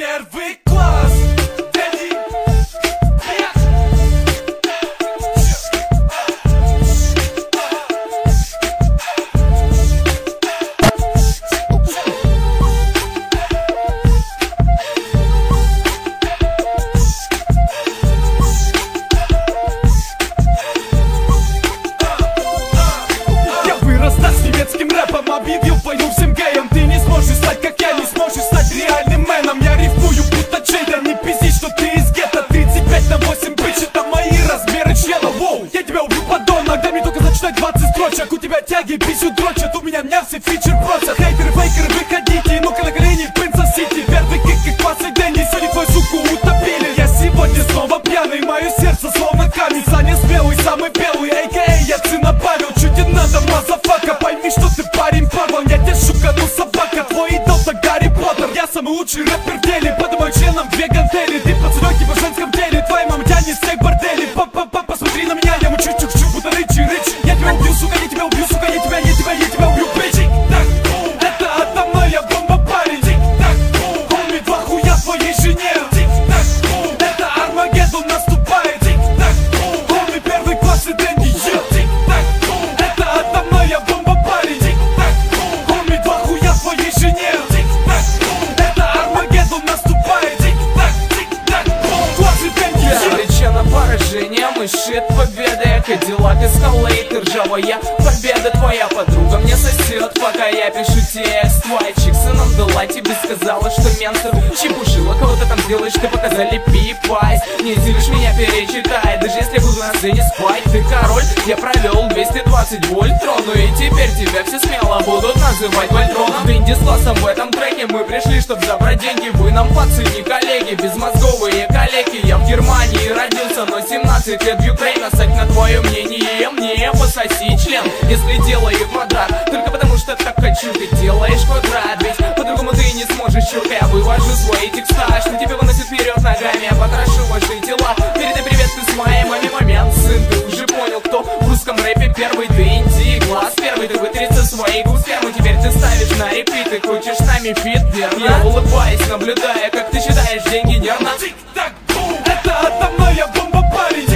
первый класс. С немецким рэпом объявил войну всем геям. Ты не сможешь стать как я, не сможешь стать реальным мэном. Я рифмую будто Джейда, не пизди, что ты из гетто. 35/8 бич, это мои размеры члена. Воу, я тебя убью, подонок, дай мне только зачитать 20 строчек. У тебя тяги писю дрочат, у меня все фичер просят. Хейтеры, фейкеры, выходите, ну-ка на колени, Пенса Сити. Первый кик, как Пас и Дэнни, сегодня твою суку утопили. Я сегодня снова пьяный, мое сердце словно камень. Саня смелый, самый белый, а.к.а. я сына Павел. Чуть не надо, мазафака, пойми, что ты парень порван. Я тебя шукану, собака, твой идол так Гарри Поттер. Я самый лучший рэпер в деле, под моим членом две гантели. Ты пацанёки в женском теле, твоя мама тянет всех борделей. Па-па-па, посмотри на меня, я мучу чук-чук, будто рычи. Я тебя убью, сука, я тебя убью, сука, я тебя убью, бич. Это атомная бомба, парень. Хоми, два хуя твоей жене. Это Армагеддон наступает. Хоми, первый класс и Дэнни. Это атомная бомба, парень. Хоми, два хуя твоей жене. Это Армагеддон наступает. Класс и Дэнни. Причина поражения, мы шит победы. Кадиллак эскалейт, ржавая победа. Твоя подруга мне сосет, пока я пишу текст. Твоя чикса нам дала, тебе сказала, что ментор чепушила, кого-то там делаешь, ты показали пипайс. Не зелишь меня перечитай, даже если буду на сцене спать. Ты король, я провел 220 вольт трону, и теперь тебя все смело будут называть вольтроном. Винди с классом в этом треке, мы пришли, чтоб забрать деньги. Вы нам пацаны, коллеги, безмозговые коллеги. Я в Германии родился, но 17 лет в Украине. Насать на твое мнение, мне пососи член, если делаю квадрат. Только потому что так хочу, ты делаешь квадрат. Ведь по-другому ты не сможешь, чурка. Я вывожу свои текста, что тебя выносит вперед ногами. Я потрошу ваши тела. Передай привет ты с моей маме. Момент, сын, ты уже понял, кто в русском рэпе первый. Ты инди, глаз первый, ты вытрица своей губ сперму. Теперь ты ставишь на репит, ты хочешь с нами фит, верно? Я улыбаюсь, наблюдая, как ты считаешь деньги нервно. Тик-так-бум, это атомная бомба, парень.